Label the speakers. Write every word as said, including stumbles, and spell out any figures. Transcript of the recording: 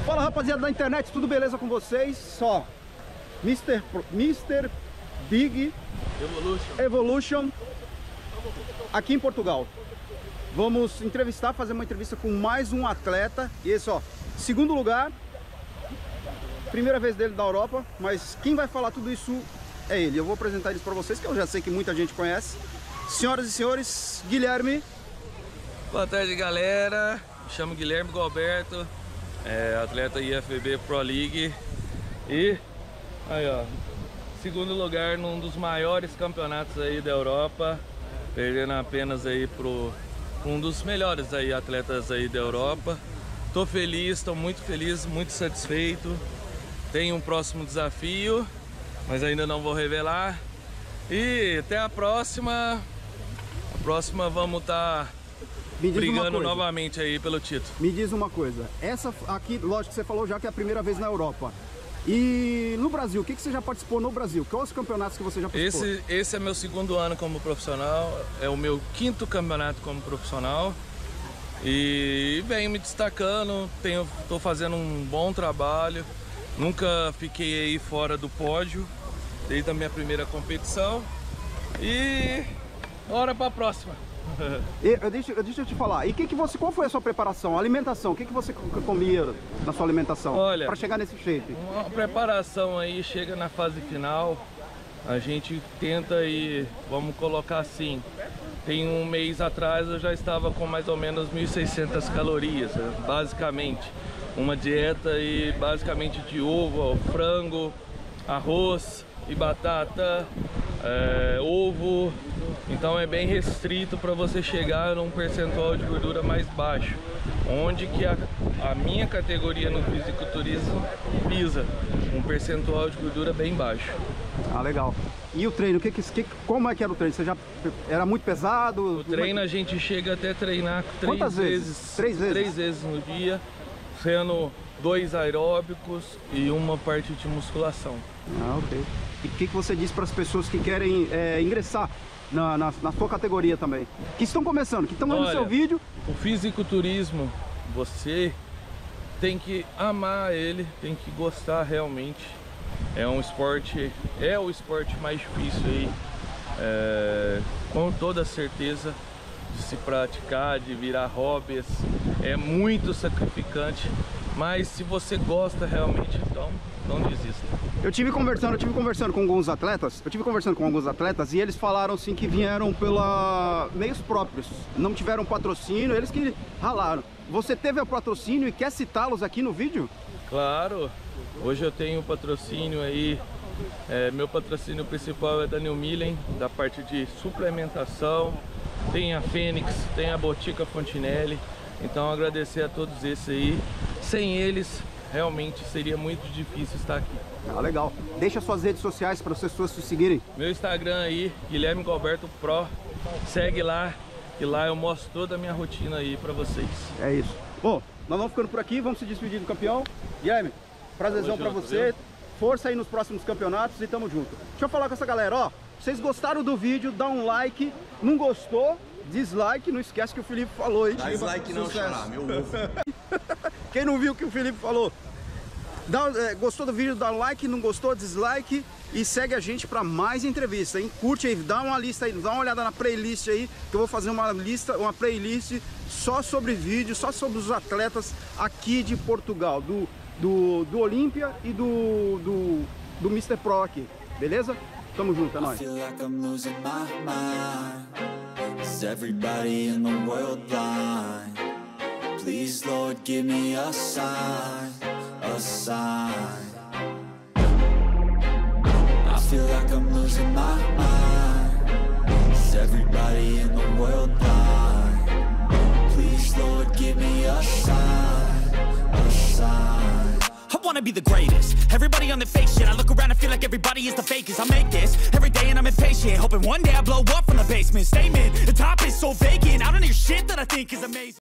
Speaker 1: Fala, rapaziada da internet, tudo beleza com vocês? Só mister mister Big
Speaker 2: Evolution.
Speaker 1: Evolution aqui em Portugal. Vamos entrevistar, fazer uma entrevista com mais um atleta. E esse, ó, segundo lugar, primeira vez dele da Europa, mas quem vai falar tudo isso é ele. Eu vou apresentar eles para vocês, que eu já sei que muita gente conhece. Senhoras e senhores, Guilherme.
Speaker 2: Boa tarde, galera. Me chamo Guilherme Galberto, é, atleta I F B B Pro League. E aí, ó, segundo lugar num dos maiores campeonatos aí da Europa, perdendo apenas aí pro um dos melhores aí atletas aí da Europa. Tô feliz, tô muito feliz, muito satisfeito. Tenho um próximo desafio, mas ainda não vou revelar. E até a próxima. A próxima vamos estar tá brigando novamente aí pelo título.
Speaker 1: Me diz uma coisa, essa aqui, lógico que você falou já que é a primeira vez na Europa. E no Brasil, o que, que você já participou no Brasil? Quais os campeonatos que você já participou?
Speaker 2: Esse, esse é meu segundo ano como profissional, é o meu quinto campeonato como profissional. E venho me destacando, tenho, tô fazendo um bom trabalho. Nunca fiquei aí fora do pódio, desde a minha primeira competição. E bora para a próxima.
Speaker 1: E, deixa, deixa eu te falar, e que que você, qual foi a sua preparação, a alimentação? O que, que você comia na sua alimentação para chegar nesse shape?
Speaker 2: Uma preparação aí, chega na fase final, a gente tenta e vamos colocar assim, tem um mês atrás eu já estava com mais ou menos mil e seiscentas calorias, basicamente. Uma dieta e basicamente de ovo, frango, arroz e batata, é, ovo. Então é bem restrito para você chegar num percentual de gordura mais baixo, onde que a, a minha categoria no fisiculturismo visa um percentual de gordura bem baixo.
Speaker 1: Ah, legal. E o treino, que, que, como é que era o treino? Você já era muito pesado?
Speaker 2: O treino a gente chega até treinar três
Speaker 1: Quantas vezes?
Speaker 2: vezes?
Speaker 1: Três vezes?
Speaker 2: Três vezes no dia, sendo dois aeróbicos e uma parte de musculação.
Speaker 1: Ah, ok. E o que, que você diz para as pessoas que querem é, ingressar na, na, na sua categoria também? Que estão começando, que estão vendo o seu vídeo.
Speaker 2: O fisiculturismo, você tem que amar ele, tem que gostar realmente. É um esporte, é o esporte mais difícil aí, é, com toda certeza, de se praticar, de virar hobbies. É muito sacrificante, mas se você gosta realmente, então não desista.
Speaker 1: Eu tive conversando, eu tive conversando com alguns atletas, eu tive conversando com alguns atletas e eles falaram assim que vieram pela meios próprios, não tiveram patrocínio, eles que ralaram. Você teve o patrocínio e quer citá-los aqui no vídeo?
Speaker 2: Claro, hoje eu tenho patrocínio aí, é, meu patrocínio principal é da New Millen, da parte de suplementação, tem a Fênix, tem a Botica Fontinelli, então agradecer a todos esses aí, sem eles realmente seria muito difícil estar aqui.
Speaker 1: Ah, legal. Deixa suas redes sociais para as pessoas te seguirem.
Speaker 2: Meu Instagram aí, Guilherme Galberto Pro, segue lá, que lá eu mostro toda a minha rotina aí para vocês.
Speaker 1: É isso. Bom, nós vamos ficando por aqui, vamos se despedir do campeão. Guilherme, prazerzão para você, viu? Força aí nos próximos campeonatos e tamo junto. Deixa eu falar com essa galera, ó, vocês gostaram do vídeo, dá um like, não gostou, dislike, não esquece que o Felipe falou aí.
Speaker 3: Dá dislike não, chorar, meu ovo.
Speaker 1: Quem não viu o que o Felipe falou, dá, é, gostou do vídeo, dá um like, não gostou, dislike e segue a gente para mais entrevistas, hein? Curte aí, dá uma lista aí, dá uma olhada na playlist aí, que eu vou fazer uma lista, uma playlist só sobre vídeo, só sobre os atletas aqui de Portugal, do, do, do Olímpia e do, do, do mister Pro aqui, beleza? Tamo junto, é nóis.
Speaker 4: Please, Lord, give me a sign, a sign. I feel like I'm losing my mind. Is everybody in the world blind? Please, Lord, give me a sign, a sign.
Speaker 5: I wanna be the greatest. Everybody on the fake shit. I look around and feel like everybody is the fakest. I make this every day and I'm impatient, hoping one day I blow up from the basement. Statement, the top is so vacant. I don't hear shit that I think is amazing.